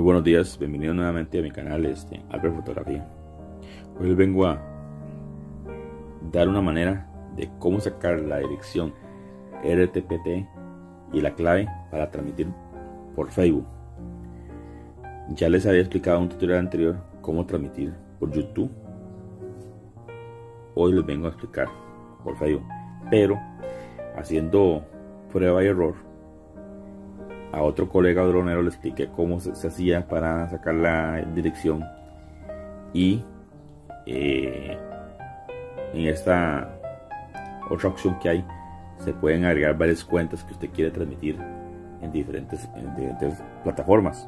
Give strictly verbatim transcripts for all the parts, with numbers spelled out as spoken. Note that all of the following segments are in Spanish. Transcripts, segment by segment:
Muy buenos días, bienvenidos nuevamente a mi canal este, Albert Fotografía. Hoy les vengo a dar una manera de cómo sacar la dirección R T P T y la clave para transmitir por Facebook. Ya les había explicado en un tutorial anterior cómo transmitir por YouTube. Hoy les vengo a explicar por Facebook, pero haciendo prueba y error. A otro colega dronero le expliqué cómo se, se hacía para sacar la dirección, y eh, en esta otra opción que hay se pueden agregar varias cuentas que usted quiere transmitir en diferentes, en diferentes plataformas.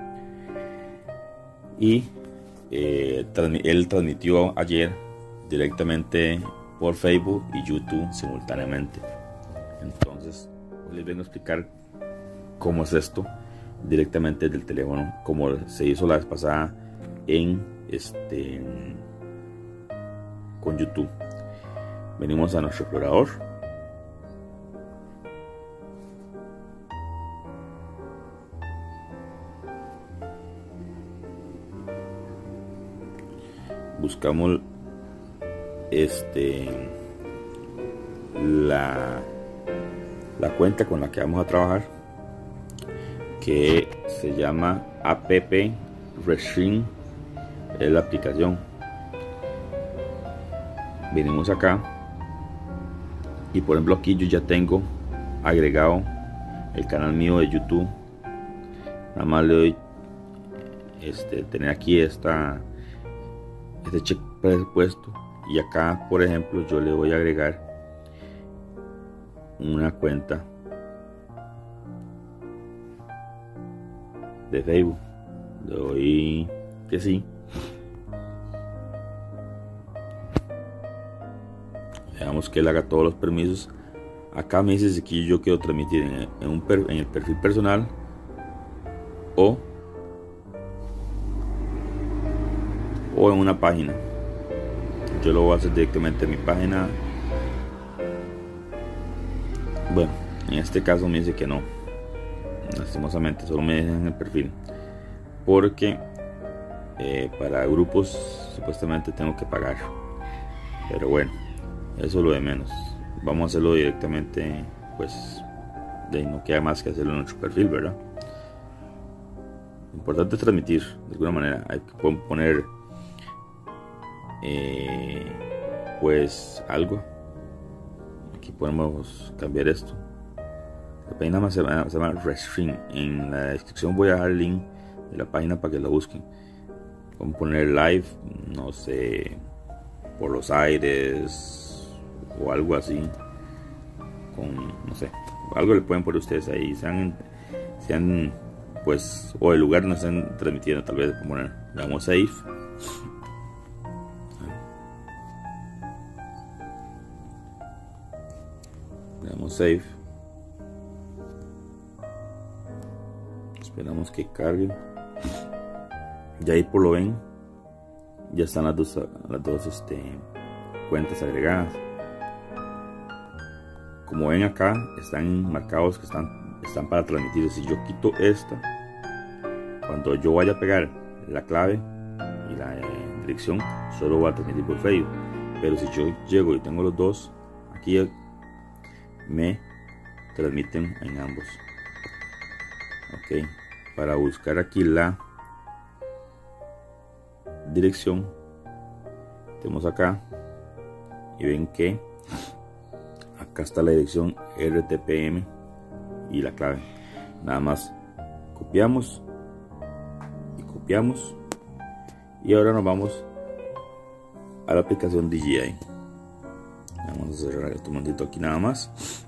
Y eh, trans, él transmitió ayer directamente por Facebook y YouTube simultáneamente. Entonces hoy les vengo a explicar cómo es esto directamente del teléfono, como se hizo la vez pasada en este con YouTube. Venimos a nuestro explorador, buscamos este la la cuenta con la que vamos a trabajar, que se llama App Restream, es la aplicación. Venimos acá y por ejemplo aquí yo ya tengo agregado el canal mío de YouTube. Nada más le doy este tener aquí esta este check presupuesto, y acá por ejemplo yo le voy a agregar una cuenta de Facebook. Le doy que sí. Veamos que él haga todos los permisos. Acá me dice si aquí yo quiero transmitir en, en, un per, en el perfil personal o o en una página. Yo lo voy a hacer directamente en mi página. Bueno, en este caso me dice que no. Lastimosamente solo me dejan el perfil, porque eh, para grupos supuestamente tengo que pagar, pero bueno, eso es lo de menos. Vamos a hacerlo directamente, pues de ahí no queda más que hacerlo en nuestro perfil, ¿verdad? Lo importante es transmitir de alguna manera. Hay que poner eh, pues algo. Aquí podemos cambiar esto. La página más se llama, se llama Restream. En la descripción voy a dejar el link de la página para que la busquen. Vamos a poner live, no sé, por los aires o algo así. Con, no sé, algo le pueden poner ustedes ahí. Sean, sean pues, o el lugar donde están transmitiendo, tal vez poner, damos save. Le damos save. Esperamos que cargue. Y ahí por lo ven, ya están las dos, las dos este, cuentas agregadas. Como ven acá, están marcados que están, están para transmitir. Si yo quito esta, cuando yo vaya a pegar la clave y la eh, dirección, solo va a transmitir por Facebook. Pero si yo llego y tengo los dos, aquí me transmiten en ambos. Ok, para buscar aquí la dirección, tenemos acá y ven que acá está la dirección R T P M y la clave. Nada más copiamos y copiamos, y ahora nos vamos a la aplicación D J I. Vamos a cerrar este momentito aquí nada más.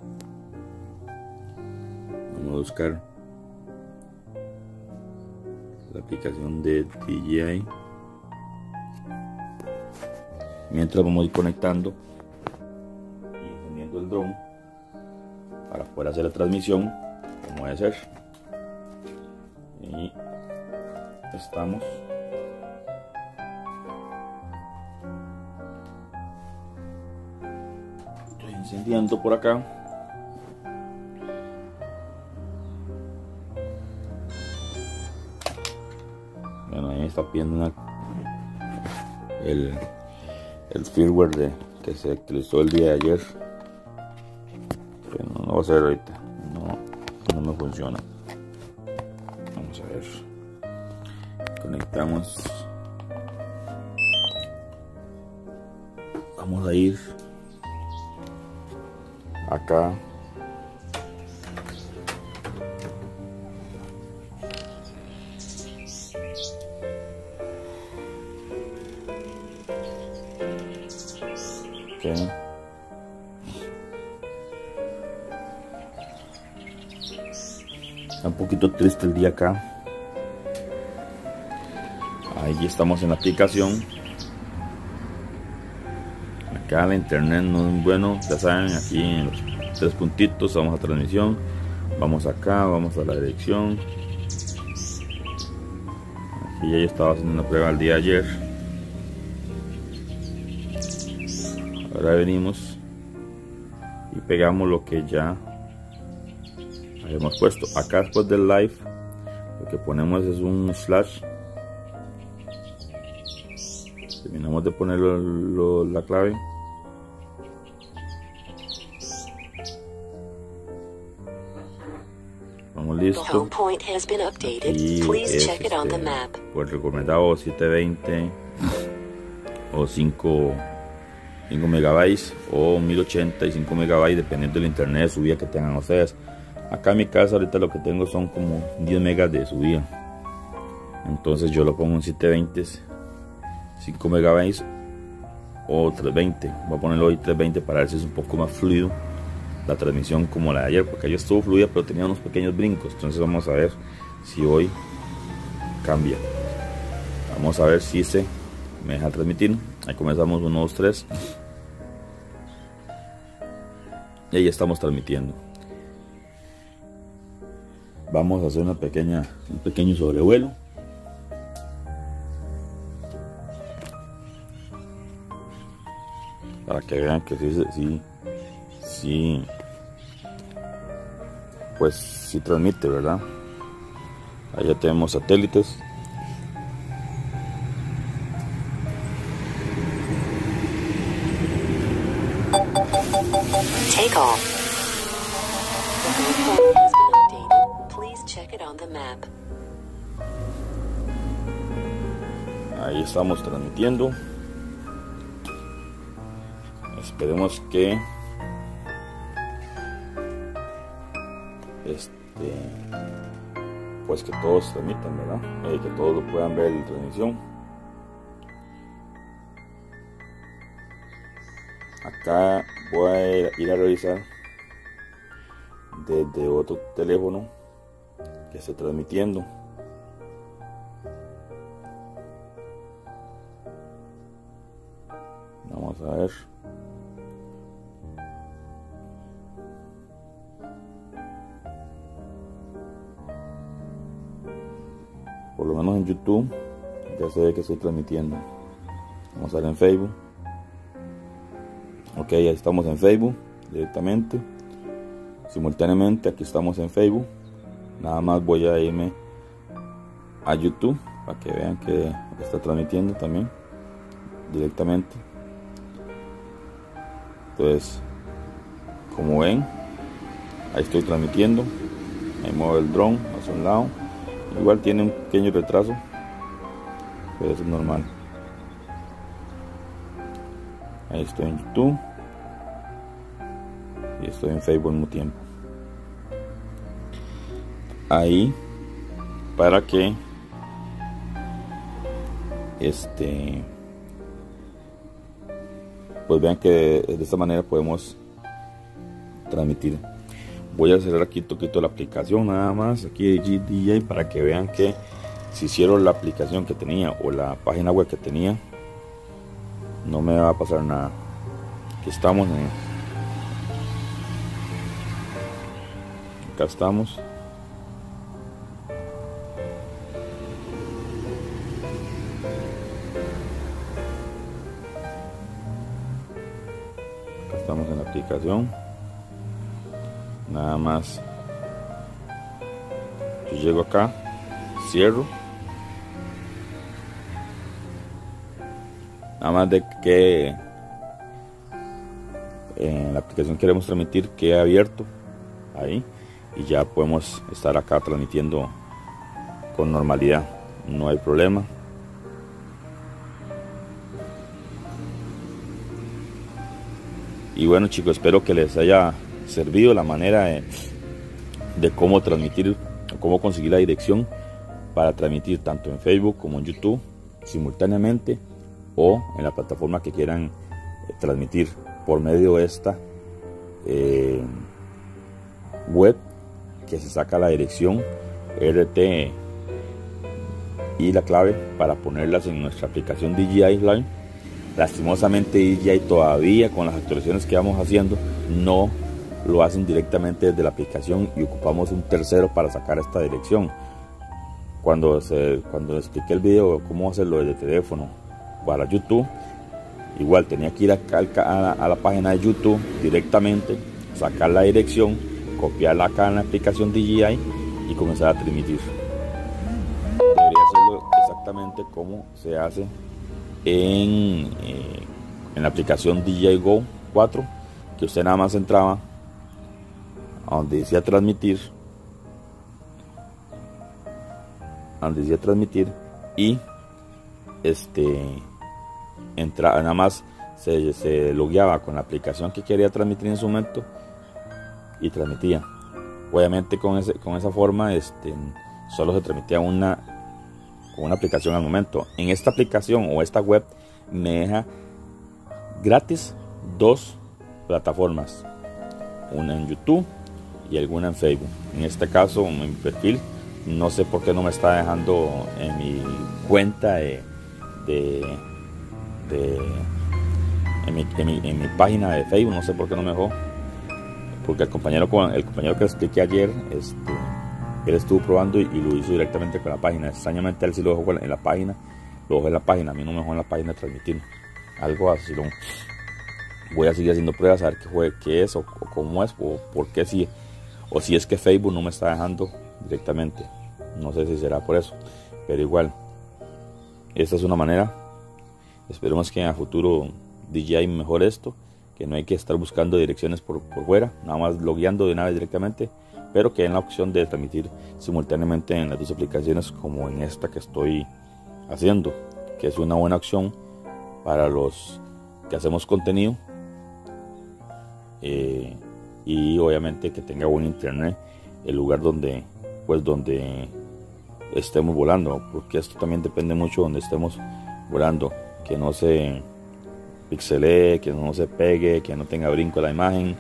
Vamos a buscar la aplicación de D J I. Mientras vamos a ir conectando y encendiendo el dron para poder hacer la transmisión como debe ser. Y estamos estoy encendiendo por acá. Bueno, ahí me está pidiendo una, el, el firmware de, que se actualizó el día de ayer. Pero no, no va a ser ahorita. No, no me funciona. Vamos a ver. Conectamos. Vamos a ir acá. Okay. Está un poquito triste el día acá. Ahí estamos en la aplicación. Acá la internet no es bueno, ya saben, aquí en los tres puntitos vamos a transmisión, vamos acá, vamos a la dirección. Aquí ya yo estaba haciendo una prueba el día de ayer. Ahora venimos y pegamos lo que ya habíamos puesto. Acá después del live lo que ponemos es un slash. Terminamos de poner lo, lo, la clave. Vamos listo. Y es este, pues recomendado setecientos veinte o cinco megabytes o mil ochenta y cinco megabytes dependiendo del internet de subida que tengan ustedes. Acá en mi casa ahorita lo que tengo son como diez megas de subida, entonces yo lo pongo en setecientos veinte, cinco megabytes o trescientos veinte. Voy a ponerlo hoy trescientos veinte para ver si es un poco más fluido la transmisión como la de ayer, porque ayer estuvo fluida pero tenía unos pequeños brincos. Entonces vamos a ver si hoy cambia. Vamos a ver si se me deja transmitir. Ahí comenzamos, uno, dos, tres. Y ahí estamos transmitiendo. Vamos a hacer una pequeña, un pequeño sobrevuelo. Para que vean que sí, sí, sí, pues sí transmite, ¿verdad? Ahí ya tenemos satélites. Take off. The report has been updated. Please check it on the map. Ahí estamos transmitiendo. Esperemos que este pues que todos transmitan, ¿verdad? Eh, que todos lo puedan ver en la transmisión. Acá voy a ir a revisar desde otro teléfono que esté transmitiendo. Vamos a ver. Por lo menos en YouTube ya se ve que estoy transmitiendo. Vamos a ver en Facebook. Ok, ahí estamos en Facebook directamente. Simultáneamente aquí estamos en Facebook. Nada más voy a irme a YouTube para que vean que está transmitiendo también directamente. Entonces, como ven, ahí estoy transmitiendo. Ahí muevo el dron hacia un lado. Igual tiene un pequeño retraso, pero eso es normal. Ahí estoy en YouTube y estoy en Facebook al mismo tiempo. Ahí, para que este pues vean que de esta manera podemos transmitir. Voy a cerrar aquí un poquito la aplicación nada más aquí de G D J para que vean que si hicieron la aplicación que tenía o la página web que tenía, no me va a pasar nada. Aquí estamos en, acá estamos. Acá estamos en la aplicación. Nada más yo llego acá, cierro nada más de que en la aplicación queremos transmitir quede abierto ahí y ya podemos estar acá transmitiendo con normalidad, no hay problema. Y bueno chicos, espero que les haya servido la manera de, de cómo transmitir, cómo conseguir la dirección para transmitir tanto en Facebook como en YouTube simultáneamente o en la plataforma que quieran eh, transmitir por medio de esta eh, web, que se saca la dirección R T y la clave para ponerlas en nuestra aplicación D J I Live. Lastimosamente D J I todavía, con las actualizaciones que vamos haciendo, no lo hacen directamente desde la aplicación y ocupamos un tercero para sacar esta dirección. Cuando, se, cuando expliqué el video cómo hacerlo desde teléfono para YouTube, igual tenía que ir a, a, a la página de YouTube directamente, sacar la dirección, copiarla acá en la aplicación D J I y comenzar a transmitir. Debería hacerlo exactamente como se hace en, eh, en la aplicación D J I Go cuatro, que usted nada más entraba a donde decía transmitir, a donde decía transmitir y este entra, nada más se, se logueaba con la aplicación que quería transmitir en su momento y transmitía. Obviamente con, ese, con esa forma este, solo se transmitía una, con una aplicación al momento. En esta aplicación o esta web me deja gratis dos plataformas, una en YouTube y alguna en Facebook. En este caso en mi perfil, no sé por qué no me está dejando en mi cuenta de, de, de en, mi, en, mi, en mi página de Facebook, no sé por qué no me dejó, porque el compañero el compañero que expliqué ayer, este, él estuvo probando y, y lo hizo directamente con la página. Extrañamente él sí lo dejó en la página, lo dejó en la página, a mí no me dejó en la página de transmitir, algo así. Lo, voy a seguir haciendo pruebas a ver qué, fue, qué es o, o cómo es o por qué sí, o si es que Facebook no me está dejando directamente, no sé si será por eso, pero igual esta es una manera. Esperemos que en el futuro D J I mejore esto, que no hay que estar buscando direcciones por, por fuera, nada más logueando de una vez directamente, pero que en la opción de transmitir simultáneamente en las dos aplicaciones, como en esta que estoy haciendo, que es una buena opción para los que hacemos contenido eh, y obviamente que tenga buen internet el lugar donde pues donde estemos volando, porque esto también depende mucho de donde estemos volando, que no se pixelee, que no se pegue, que no tenga brinco la imagen.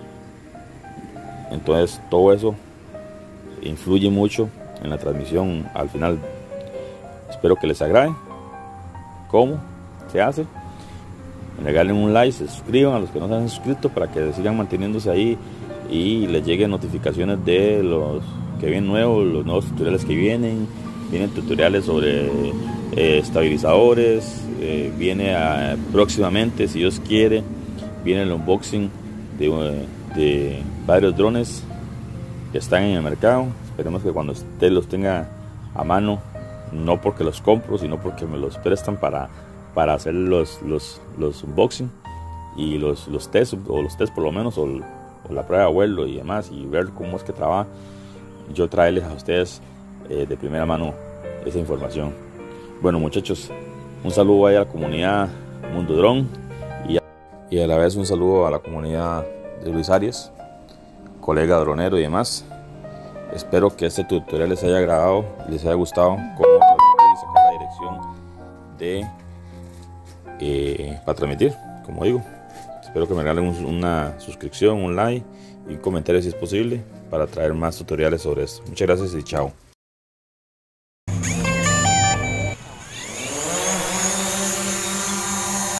Entonces todo eso influye mucho en la transmisión al final. Espero que les agrade cómo se hace. Regalen un like, se suscriban a los que no se han suscrito para que sigan manteniéndose ahí y les lleguen notificaciones de los que vienen nuevos, los nuevos tutoriales que vienen. Vienen tutoriales sobre eh, estabilizadores, eh, viene a, próximamente, si Dios quiere, viene el unboxing de, de varios drones que están en el mercado. Esperemos que cuando usted los tenga a mano, no porque los compro, sino porque me los prestan para, para hacer los, los, los unboxing y los, los test, o los test por lo menos, o, o la prueba de vuelo y demás, y ver cómo es que trabaja. Yo traerles a ustedes eh, de primera mano esa información. Bueno muchachos, un saludo ahí a la comunidad Mundo Dron y a, y a la vez un saludo a la comunidad de Luis Arias, colega dronero y demás. Espero que este tutorial les haya agradado y les haya gustado cómo transmitir y sacar la dirección de eh, para transmitir, como digo. Espero que me regalen un, una suscripción, un like y un comentario si es posible, para traer más tutoriales sobre esto. Muchas gracias y chao.